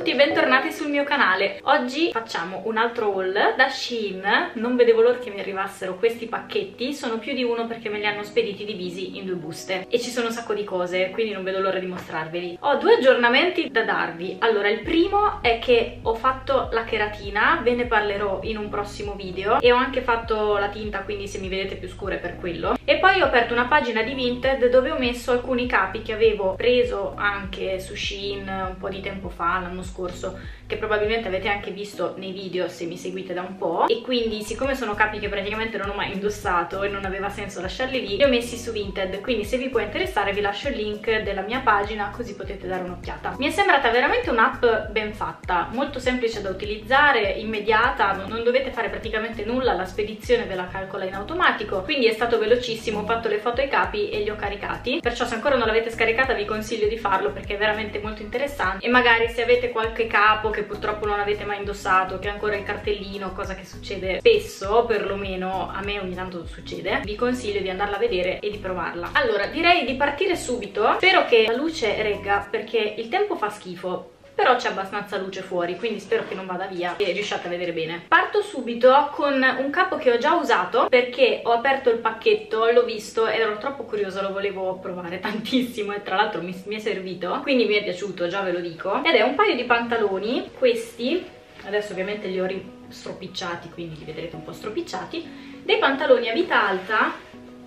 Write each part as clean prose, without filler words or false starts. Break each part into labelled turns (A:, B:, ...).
A: tutti e bentornati sul mio canale. Oggi facciamo un altro haul da Shein. Non vedevo l'ora che mi arrivassero questi pacchetti, sono più di uno perché me li hanno spediti divisi in 2 buste e ci sono un sacco di cose, quindi non vedo l'ora di mostrarveli. Ho 2 aggiornamenti da darvi. Allora, il primo è che ho fatto la cheratina, ve ne parlerò in un prossimo video, e ho anche fatto la tinta, quindi se mi vedete più scura è per quello. E poi ho aperto una pagina di Vinted dove ho messo alcuni capi che avevo preso anche su Shein un po' di tempo fa, l'anno scorso, che probabilmente avete anche visto nei video se mi seguite da un po', e quindi siccome sono capi che praticamente non ho mai indossato e non aveva senso lasciarli lì, li ho messi su Vinted, quindi se vi può interessare vi lascio il link della mia pagina così potete dare un'occhiata. Mi è sembrata veramente un'app ben fatta, molto semplice da utilizzare, immediata, non dovete fare praticamente nulla, la spedizione ve la calcola in automatico, quindi è stato velocissimo. Ho fatto le foto ai capi e li ho caricati, perciò se ancora non l'avete scaricata vi consiglio di farlo perché è veramente molto interessante. E magari se avete qualche capo che purtroppo non avete mai indossato, che ha ancora il cartellino, cosa che succede spesso, perlomeno a me ogni tanto succede, vi consiglio di andarla a vedere e di provarla. Allora, direi di partire subito. Spero che la luce regga perché il tempo fa schifo, però c'è abbastanza luce fuori, quindi spero che non vada via e riusciate a vedere bene. Parto subito con un capo che ho già usato perché ho aperto il pacchetto, l'ho visto ed ero troppo curiosa, lo volevo provare tantissimo e tra l'altro mi è servito, quindi mi è piaciuto, già ve lo dico. Ed è un paio di pantaloni, questi, adesso ovviamente li ho stropicciati, quindi li vedrete un po' stropicciati, dei pantaloni a vita alta,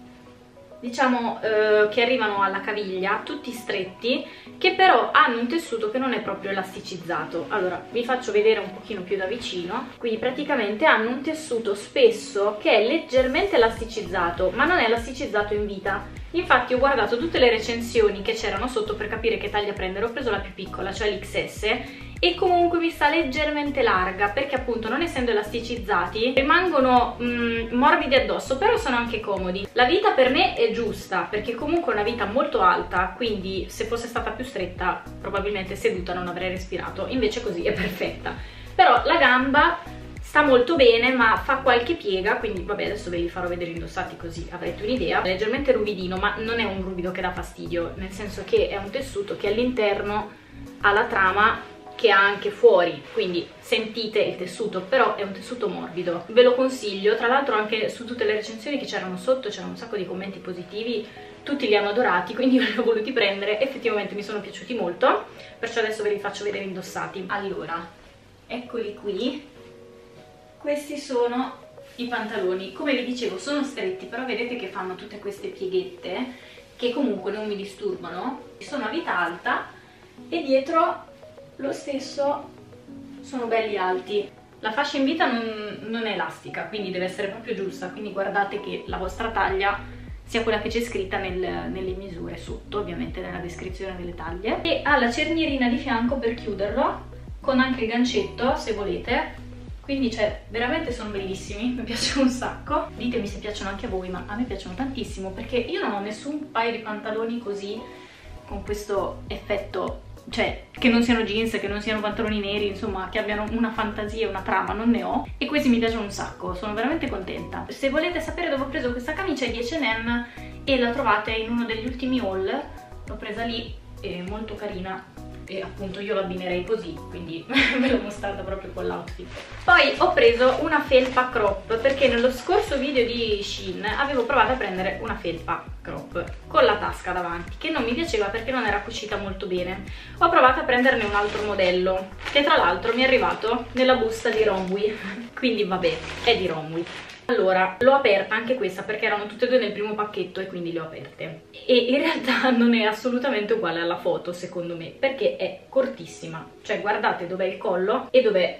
A: diciamo che arrivano alla caviglia, tutti stretti, che però hanno un tessuto che non è proprio elasticizzato. Allora vi faccio vedere un pochino più da vicino. Quindi praticamente hanno un tessuto spesso che è leggermente elasticizzato, ma non è elasticizzato in vita. Infatti ho guardato tutte le recensioni che c'erano sotto per capire che taglia prendere, ho preso la più piccola, cioè l'XS, e comunque mi sta leggermente larga perché appunto non essendo elasticizzati rimangono morbidi addosso, però sono anche comodi. La vita per me è giusta perché comunque è una vita molto alta, quindi se fosse stata più stretta probabilmente seduta non avrei respirato, invece così è perfetta. Però la gamba sta molto bene ma fa qualche piega, quindi vabbè adesso ve li farò vedere indossati così avrete un'idea. È leggermente ruvidino ma non è un ruvido che dà fastidio, nel senso che è un tessuto che all'interno ha la trama che ha anche fuori, quindi sentite il tessuto, però è un tessuto morbido, ve lo consiglio. Tra l'altro anche su tutte le recensioni che c'erano sotto c'erano un sacco di commenti positivi, tutti li hanno adorati, quindi io li ho voluti prendere, effettivamente mi sono piaciuti molto, perciò adesso ve li faccio vedere indossati. Allora, eccoli qui, questi sono i pantaloni. Come vi dicevo sono stretti, però vedete che fanno tutte queste pieghette che comunque non mi disturbano, sono a vita alta e dietro lo stesso sono belli alti. La fascia in vita non è elastica, quindi deve essere proprio giusta, quindi guardate che la vostra taglia sia quella che c'è scritta nelle misure sotto, ovviamente nella descrizione delle taglie. E ha la cernierina di fianco per chiuderlo, con anche il gancetto se volete, quindi cioè veramente sono bellissimi, mi piacciono un sacco. Ditemi se piacciono anche a voi, ma a me piacciono tantissimo perché io non ho nessun paio di pantaloni così con questo effetto, cioè che non siano jeans, che non siano pantaloni neri, insomma che abbiano una fantasia, una trama, non ne ho, e questi mi piacciono un sacco, sono veramente contenta. Se volete sapere dove ho preso questa camicia è di H&M e la trovate in uno degli ultimi haul, l'ho presa lì, è molto carina e appunto io l'abbinerei così, quindi ve l'ho mostrata proprio con l'outfit. Poi ho preso una felpa crop perché nello scorso video di Shein avevo provato a prendere una felpa crop con la tasca davanti che non mi piaceva perché non era cucita molto bene. Ho provato a prenderne un altro modello che tra l'altro mi è arrivato nella busta di Romwe, quindi vabbè, è di Romwe. Allora, l'ho aperta anche questa perché erano tutte e due nel primo pacchetto e quindi le ho aperte. E in realtà non è assolutamente uguale alla foto secondo me, perché è cortissima. Cioè guardate dov'è il collo e dov'è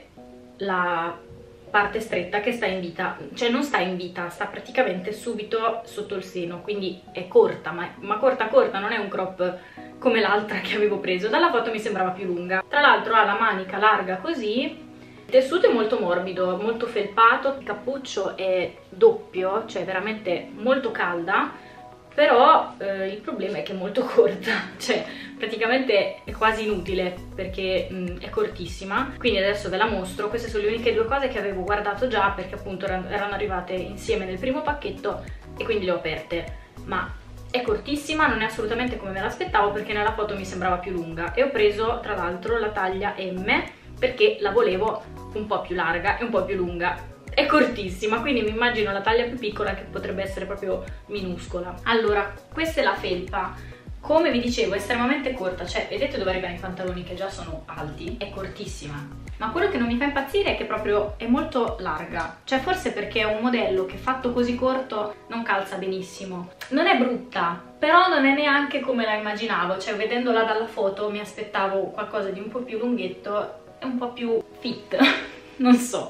A: la parte stretta che sta in vita. Cioè non sta in vita, sta praticamente subito sotto il seno, quindi è corta, ma corta corta, non è un crop come l'altra che avevo preso. Dalla foto mi sembrava più lunga. Tra l'altro ha la manica larga così. Il tessuto è molto morbido, molto felpato, il cappuccio è doppio, cioè veramente molto calda, però il problema è che è molto corta, cioè praticamente è quasi inutile perché è cortissima. Quindi adesso ve la mostro. Queste sono le uniche 2 cose che avevo guardato già perché appunto erano arrivate insieme nel primo pacchetto e quindi le ho aperte, ma È cortissima, non è assolutamente come me l'aspettavo perché nella foto mi sembrava più lunga, e ho preso tra l'altro la taglia M perché la volevo un po' più larga e un po' più lunga. È cortissima, quindi mi immagino la taglia più piccola che potrebbe essere proprio minuscola. Allora, questa è la felpa. Come vi dicevo, è estremamente corta, cioè vedete dove arrivano i pantaloni che già sono alti? È cortissima. Ma quello che non mi fa impazzire è che proprio è molto larga, cioè forse perché è un modello che fatto così corto non calza benissimo. Non è brutta, però non è neanche come la immaginavo, cioè vedendola dalla foto mi aspettavo qualcosa di un po' più lunghetto e un po' più fit, non so.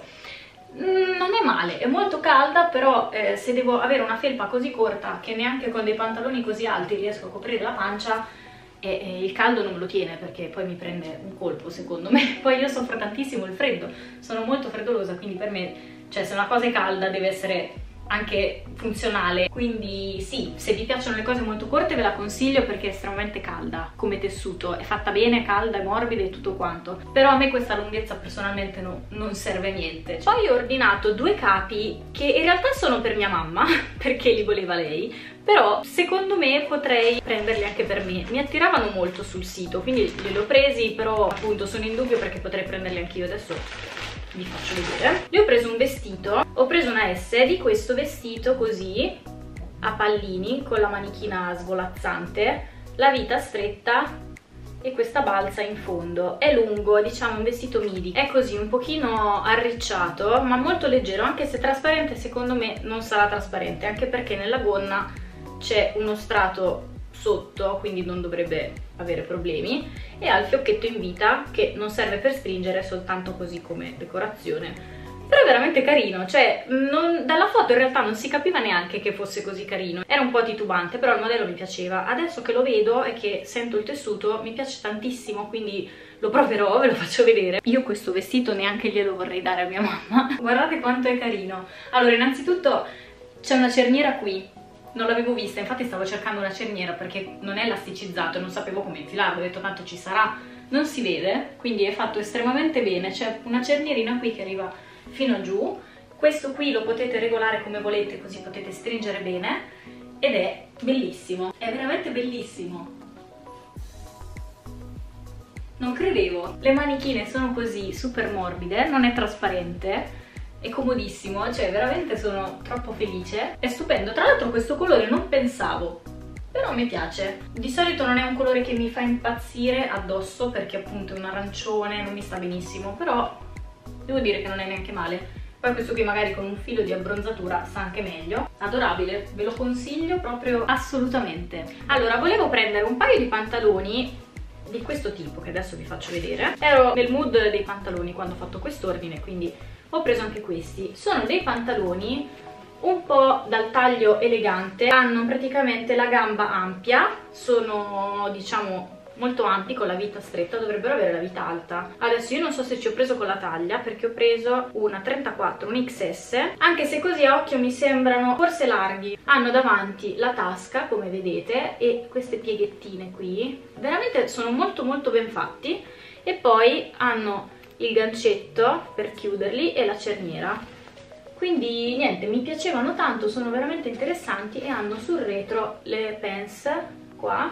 A: Non è male, è molto calda, però se devo avere una felpa così corta che neanche con dei pantaloni così alti riesco a coprire la pancia, il caldo non me lo tiene perché poi mi prende un colpo secondo me. Poi io soffro tantissimo il freddo, sono molto freddolosa, quindi per me, cioè se una cosa è calda deve essere anche funzionale, quindi sì, se vi piacciono le cose molto corte ve la consiglio perché è estremamente calda come tessuto, è fatta bene, calda, è morbida e tutto quanto, però a me questa lunghezza personalmente non serve a niente. Poi ho ordinato due capi che in realtà sono per mia mamma perché li voleva lei, però secondo me potrei prenderli anche per me. Mi attiravano molto sul sito, quindi li ho presi, però appunto sono in dubbio perché potrei prenderli anch'io. Adesso vi faccio vedere. Io ho preso un vestito, ho preso una S di questo vestito così a pallini con la manichina svolazzante, la vita stretta e questa balza in fondo. È lungo, diciamo un vestito midi, è così un pochino arricciato ma molto leggero, anche se trasparente secondo me non sarà trasparente, anche perché nella gonna c'è uno strato sotto, quindi non dovrebbe avere problemi, e ha il fiocchetto in vita che non serve per stringere, è soltanto così come decorazione, però è veramente carino, cioè dalla foto in realtà non si capiva neanche che fosse così carino, era un po' titubante, però il modello mi piaceva. Adesso che lo vedo e che sento il tessuto mi piace tantissimo, quindi lo proverò, ve lo faccio vedere. Io questo vestito neanche glielo vorrei dare a mia mamma. Guardate quanto è carino. Allora, innanzitutto c'è una cerniera qui, non l'avevo vista, infatti stavo cercando una cerniera perché non è elasticizzato e non sapevo come infilarlo, ho detto tanto ci sarà, non si vede, quindi è fatto estremamente bene. C'è una cernierina qui che arriva fino giù, questo qui lo potete regolare come volete così potete stringere bene, ed è bellissimo, è veramente bellissimo. Non credevo, le manichine sono così super morbide, non è trasparente, è comodissimo, cioè veramente sono troppo felice, è stupendo. Tra l'altro questo colore non pensavo, però mi piace. Di solito non è un colore che mi fa impazzire addosso perché appunto è un arancione, non mi sta benissimo, però devo dire che non è neanche male. Poi questo qui magari con un filo di abbronzatura sta anche meglio. Adorabile, ve lo consiglio proprio assolutamente. Allora, volevo prendere un paio di pantaloni di questo tipo che adesso vi faccio vedere. Ero nel mood dei pantaloni quando ho fatto quest'ordine, quindi ho preso anche questi. Sono dei pantaloni un po' dal taglio elegante, hanno praticamente la gamba ampia, sono diciamo molto ampi con la vita stretta, dovrebbero avere la vita alta. Adesso io non so se ci ho preso con la taglia perché ho preso una 34, un XS, anche se così a occhio mi sembrano forse larghi. Hanno davanti la tasca come vedete e queste pieghettine qui, veramente sono molto molto ben fatti, e poi hanno il gancetto per chiuderli e la cerniera, quindi niente, mi piacevano tanto, sono veramente interessanti e hanno sul retro le pants qua,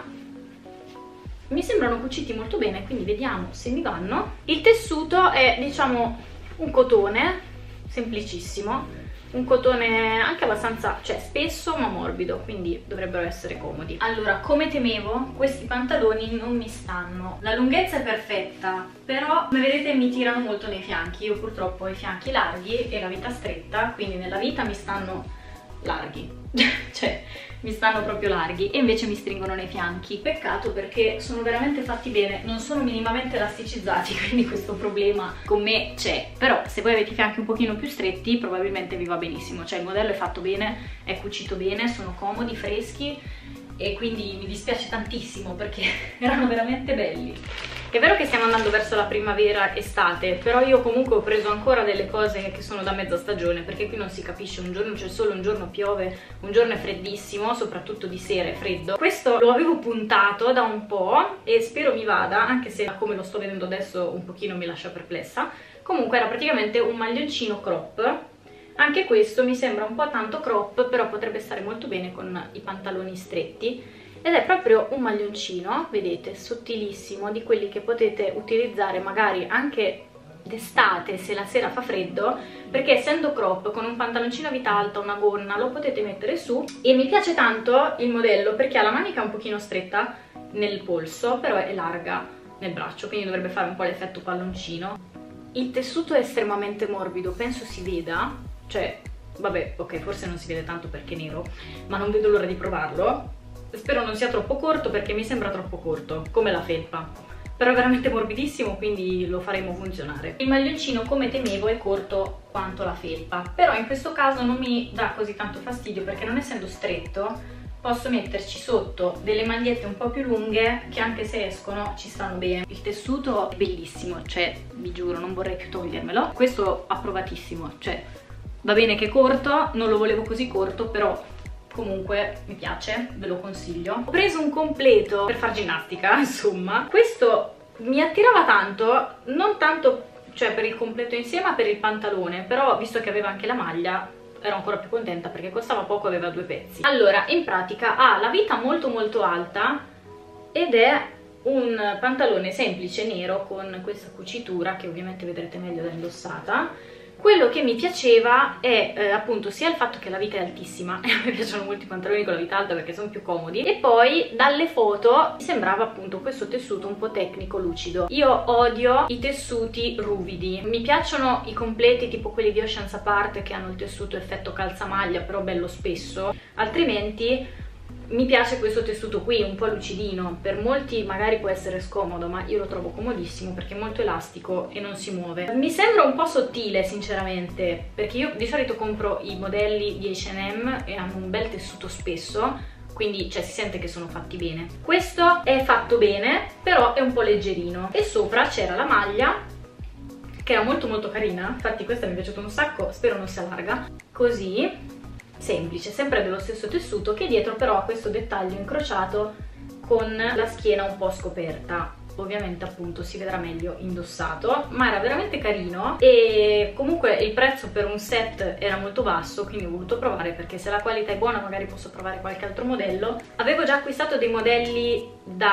A: mi sembrano cuciti molto bene, quindi vediamo se mi vanno. Il tessuto è diciamo un cotone semplicissimo, un cotone anche abbastanza, cioè spesso ma morbido, quindi dovrebbero essere comodi. Allora, come temevo, questi pantaloni non mi stanno. La lunghezza è perfetta, però come vedete mi tirano molto nei fianchi. Io purtroppo ho i fianchi larghi e la vita stretta, quindi nella vita mi stanno larghi cioè mi stanno proprio larghi, e invece mi stringono nei fianchi. Peccato perché sono veramente fatti bene, non sono minimamente elasticizzati, quindi questo problema con me c'è. Però se voi avete i fianchi un pochino più stretti probabilmente vi va benissimo, cioè il modello è fatto bene, è cucito bene, sono comodi, freschi, e quindi mi dispiace tantissimo perché erano veramente belli. È vero che stiamo andando verso la primavera-estate, però io comunque ho preso ancora delle cose che sono da mezza stagione, perché qui non si capisce, un giorno c'è sole, un giorno piove, un giorno è freddissimo, soprattutto di sera è freddo. Questo lo avevo puntato da un po' e spero mi vada, anche se come lo sto vedendo adesso un pochino mi lascia perplessa. Comunque era praticamente un maglioncino crop Anche questo mi sembra un po' tanto crop, però potrebbe stare molto bene con i pantaloni stretti, ed è proprio un maglioncino, vedete, sottilissimo, di quelli che potete utilizzare magari anche d'estate se la sera fa freddo, perché essendo crop con un pantaloncino a vita alta, una gonna, lo potete mettere su. E mi piace tanto il modello perché ha la manica un pochino stretta nel polso, però è larga nel braccio, quindi dovrebbe fare un po' l'effetto palloncino. Il tessuto è estremamente morbido, penso si veda, cioè vabbè, ok, forse non si vede tanto perché è nero, ma non vedo l'ora di provarlo. Spero non sia troppo corto perché mi sembra troppo corto, come la felpa, però è veramente morbidissimo, quindi lo faremo funzionare. Il maglioncino, come temevo, è corto quanto la felpa, però in questo caso non mi dà così tanto fastidio perché non essendo stretto posso metterci sotto delle magliette un po' più lunghe che anche se escono ci stanno bene. Il tessuto è bellissimo, cioè vi giuro non vorrei più togliermelo. Questo approvatissimo, cioè va bene che è corto, non lo volevo così corto, però comunque mi piace, ve lo consiglio. Ho preso un completo per far ginnastica, insomma. Questo mi attirava tanto, non tanto cioè per il completo insieme, ma per il pantalone, però visto che aveva anche la maglia ero ancora più contenta perché costava poco, aveva 2 pezzi. Allora, in pratica ha la vita molto alta ed è un pantalone semplice nero con questa cucitura che ovviamente vedrete meglio da indossata. Quello che mi piaceva è appunto sia il fatto che la vita è altissima, e a me piacciono molti pantaloni con la vita alta perché sono più comodi, e poi dalle foto mi sembrava appunto questo tessuto un po' tecnico, lucido. Io odio i tessuti ruvidi, mi piacciono i completi tipo quelli di Oceans Apart che hanno il tessuto effetto calzamaglia però bello spesso, altrimenti mi piace questo tessuto qui, un po' lucidino. Per molti magari può essere scomodo, ma io lo trovo comodissimo perché è molto elastico e non si muove. Mi sembra un po' sottile sinceramente, perché io di solito compro i modelli di H&M e hanno un bel tessuto spesso, quindi cioè si sente che sono fatti bene. Questo è fatto bene, però è un po' leggerino. E sopra c'era la maglia, che era molto carina, infatti questa mi è piaciuta un sacco, spero non sia larga. Così, semplice, sempre dello stesso tessuto, che dietro però ha questo dettaglio incrociato con la schiena un po' scoperta. Ovviamente appunto si vedrà meglio indossato, ma era veramente carino e comunque il prezzo per un set era molto basso, quindi ho voluto provare perché se la qualità è buona magari posso provare qualche altro modello. Avevo già acquistato dei modelli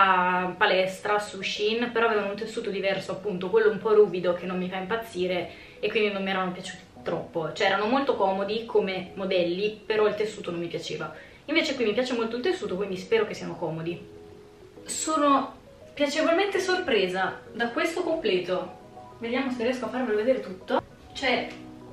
A: da palestra su Shein, però avevano un tessuto diverso, appunto quello un po' ruvido che non mi fa impazzire e quindi non mi erano piaciuti troppo, cioè erano molto comodi come modelli, però il tessuto non mi piaceva. Invece qui mi piace molto il tessuto, quindi spero che siano comodi. Sono piacevolmente sorpresa da questo completo. Vediamo se riesco a farvelo vedere tutto. Cioè,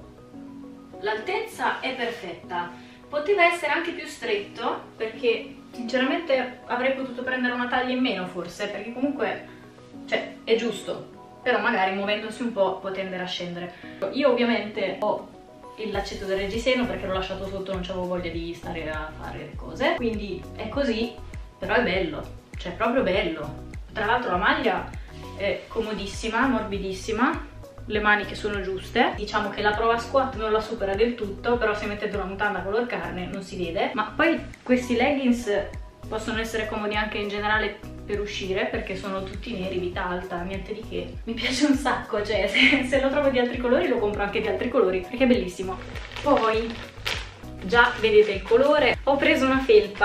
A: l'altezza è perfetta, poteva essere anche più stretto perché sinceramente avrei potuto prendere una taglia in meno forse, perché comunque cioè è giusto, però magari muovendosi un po' può tendere a scendere. Io ovviamente ho il laccetto del reggiseno perché l'ho lasciato sotto, non avevo voglia di stare a fare le cose, quindi è così, però è bello, cioè è proprio bello. Tra l'altro la maglia è comodissima, morbidissima, le maniche sono giuste, diciamo che la prova squat non la supera del tutto, però se mettete una mutanda color carne non si vede. Ma poi questi leggings possono essere comodi anche in generale per uscire perché sono tutti neri, vita alta, niente di che. Mi piace un sacco, cioè se lo trovo di altri colori lo compro anche di altri colori perché è bellissimo. Poi già vedete il colore, ho preso una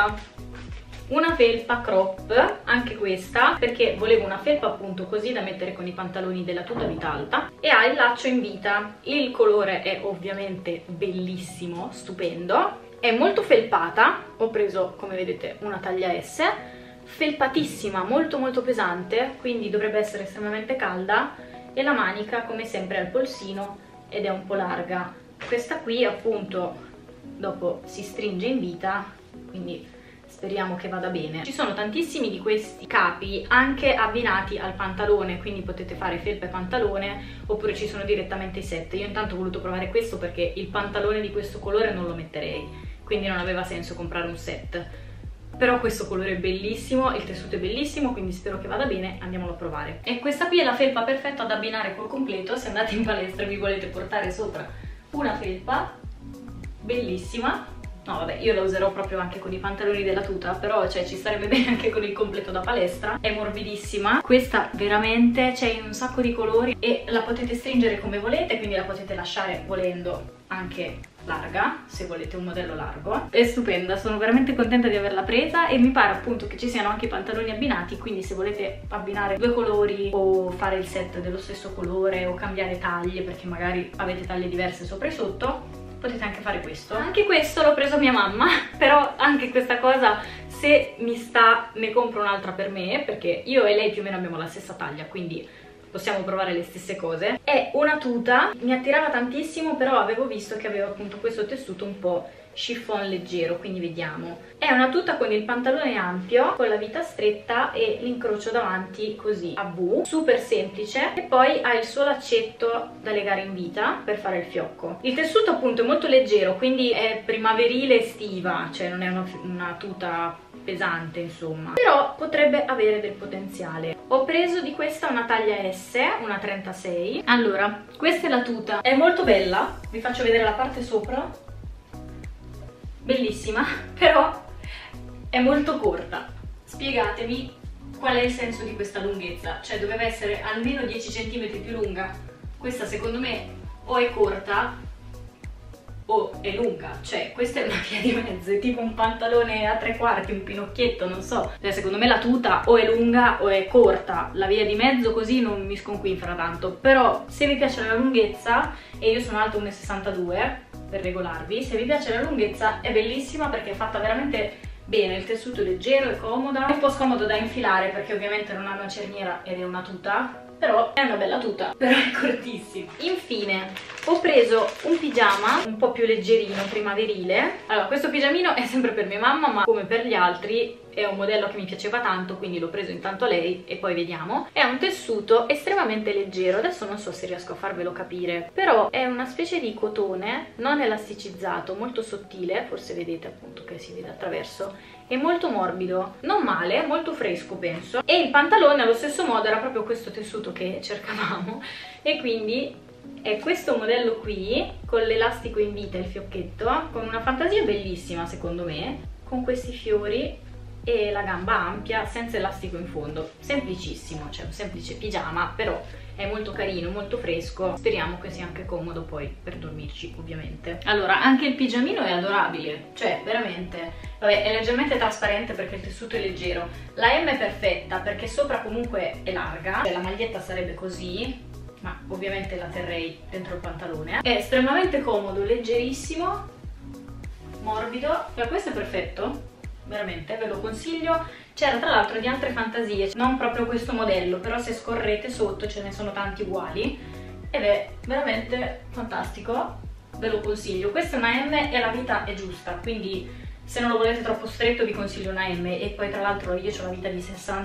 A: felpa crop, anche questa, perché volevo una felpa appunto così da mettere con i pantaloni della tuta vita alta, e ha il laccio in vita. Il colore è ovviamente bellissimo, stupendo, è molto felpata, ho preso come vedete una taglia S, felpatissima, molto pesante, quindi dovrebbe essere estremamente calda, e la manica come sempre al polsino ed è un po' larga. Questa qui appunto dopo si stringe in vita, quindi speriamo che vada bene. Ci sono tantissimi di questi capi anche abbinati al pantalone, quindi potete fare felpa e pantalone, oppure ci sono direttamente i set. Io intanto ho voluto provare questo perché il pantalone di questo colore non lo metterei, quindi non aveva senso comprare un set. Però questo colore è bellissimo, il tessuto è bellissimo, quindi spero che vada bene, andiamolo a provare. E questa qui è la felpa perfetta ad abbinare col completo se andate in palestra e vi volete portare sopra una felpa bellissima. No vabbè, io la userò proprio anche con i pantaloni della tuta, però cioè ci starebbe bene anche con il completo da palestra. È morbidissima, questa veramente c'è in un sacco di colori e la potete stringere come volete, quindi la potete lasciare volendo anche larga, se volete un modello largo. È stupenda, sono veramente contenta di averla presa e mi pare appunto che ci siano anche i pantaloni abbinati, quindi se volete abbinare due colori o fare il set dello stesso colore o cambiare taglie perché magari avete taglie diverse sopra e sotto, potete anche fare questo. Anche questo l'ho preso mia mamma, però anche questa cosa, se mi sta, ne compro un'altra per me, perché io e lei più o meno abbiamo la stessa taglia, quindi possiamo provare le stesse cose. È una tuta, mi attirava tantissimo, però avevo visto che aveva appunto questo tessuto un po' chiffon leggero, quindi vediamo. È una tuta con il pantalone ampio, con la vita stretta e l'incrocio davanti così a V, super semplice, e poi ha il suo laccetto da legare in vita per fare il fiocco. Il tessuto appunto è molto leggero, quindi è primaverile estiva, cioè non è una tuta pesante insomma, però potrebbe avere del potenziale. Ho preso di questa una taglia S, una 36. Allora, questa è la tuta, è molto bella, vi faccio vedere la parte sopra, bellissima, però è molto corta. Spiegatemi qual è il senso di questa lunghezza, cioè doveva essere almeno 10 cm più lunga. Questa secondo me o è corta o è lunga, cioè questa è una via di mezzo, è tipo un pantalone a 3/4, un pinocchietto, non so, cioè secondo me la tuta o è lunga o è corta, la via di mezzo così non mi sconquinfera tanto. Però se vi piace la lunghezza, e io sono alta 1,62 m per regolarvi, se vi piace la lunghezza è bellissima perché è fatta veramente bene, il tessuto è leggero, è comoda, è un po' scomodo da infilare perché ovviamente non ha una cerniera ed è una tuta, però è una bella tuta, però è cortissima. Infine ho preso un pigiama un po' più leggerino, primaverile. Allora, questo pigiamino è sempre per mia mamma, ma come per gli altri è un modello che mi piaceva tanto, quindi l'ho preso intanto a lei e poi vediamo. È un tessuto estremamente leggero, adesso non so se riesco a farvelo capire, però è una specie di cotone non elasticizzato, molto sottile, forse vedete appunto che si vede attraverso, è molto morbido, non male, molto fresco penso. E il pantalone allo stesso modo era proprio questo tessuto che cercavamo, e quindi è questo modello qui con l'elastico in vita e il fiocchetto, con una fantasia bellissima secondo me, con questi fiori e la gamba ampia senza elastico in fondo, semplicissimo, cioè un semplice pigiama, però è molto carino, molto fresco, speriamo che sia anche comodo poi per dormirci ovviamente. Allora, anche il pigiamino è adorabile, cioè veramente, vabbè, è leggermente trasparente perché il tessuto è leggero, la M è perfetta perché sopra comunque è larga, cioè la maglietta sarebbe così, ma ovviamente la terrei dentro il pantalone. È estremamente comodo, leggerissimo, morbido, e questo è perfetto, veramente, ve lo consiglio. C'era tra l'altro di altre fantasie, non proprio questo modello, però se scorrete sotto ce ne sono tanti uguali ed è veramente fantastico, ve lo consiglio. Questa è una M e la vita è giusta, quindi se non lo volete troppo stretto vi consiglio una M, e poi tra l'altro io ho la vita di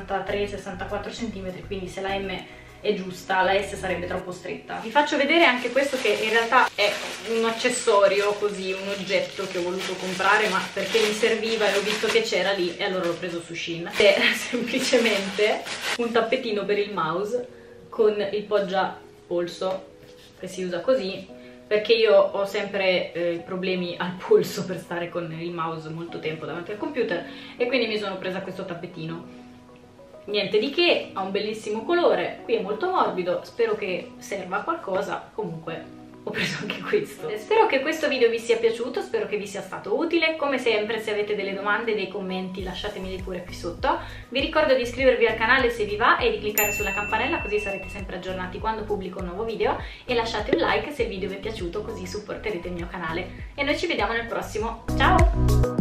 A: 63-64 cm, quindi se la M è giusta, la S sarebbe troppo stretta. Vi faccio vedere anche questo, che in realtà è un accessorio, così, un oggetto che ho voluto comprare ma perché mi serviva e ho visto che c'era lì e allora l'ho preso su Shein. È semplicemente un tappetino per il mouse con il poggia polso, che si usa così perché io ho sempre problemi al polso per stare con il mouse molto tempo davanti al computer, e quindi mi sono presa questo tappetino. Niente di che, ha un bellissimo colore, qui è molto morbido, spero che serva a qualcosa, comunque ho preso anche questo. Spero che questo video vi sia piaciuto, spero che vi sia stato utile. Come sempre, se avete delle domande, dei commenti, lasciatemeli pure qui sotto. Vi ricordo di iscrivervi al canale se vi va e di cliccare sulla campanella, così sarete sempre aggiornati quando pubblico un nuovo video, e lasciate un like se il video vi è piaciuto, così supporterete il mio canale. E noi ci vediamo nel prossimo. Ciao!